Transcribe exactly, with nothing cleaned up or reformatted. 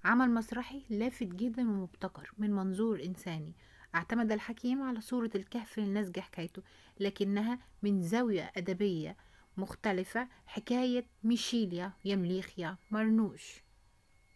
عمل مسرحي لافت جدا ومبتكر من منظور إنساني. اعتمد الحكيم على صورة الكهف لنسج حكايته، لكنها من زاوية أدبية مختلفة، حكاية ميشيليا يمليخيا مرنوش.